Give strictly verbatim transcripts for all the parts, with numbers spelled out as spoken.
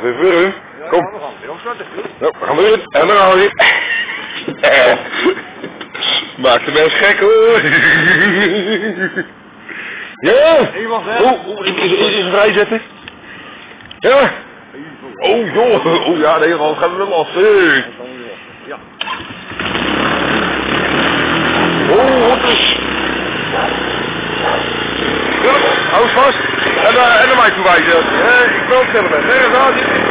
gaat even weer in. Kom. Ja, we gaan weer opstarten. Nou, we gaan weer in. En dan gaan we weer. Maakt de mens gek hoor. Ja. Oeh, oeh, ik is vrijzetten. Ja. Oh joh. Oh ja, nee, dan gaan we weer los. Ja. Oh, wat is. Hou het vast. En, uh, en naar mij toe wijzen. Uh, ik wil het sneller met. Nee, dat is.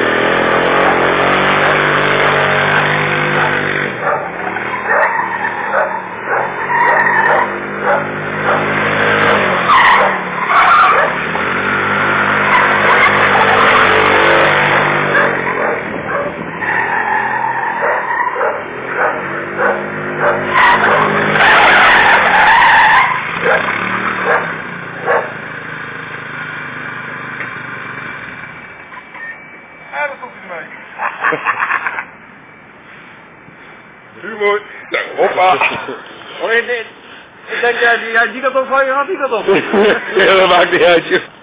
Ja, dat komt hij ermee. Humor. Ja, hoppa. Oh, ik denk, jij die, die kant op, van je gaat die kant op. Ja, dat maakt niet uit, joh.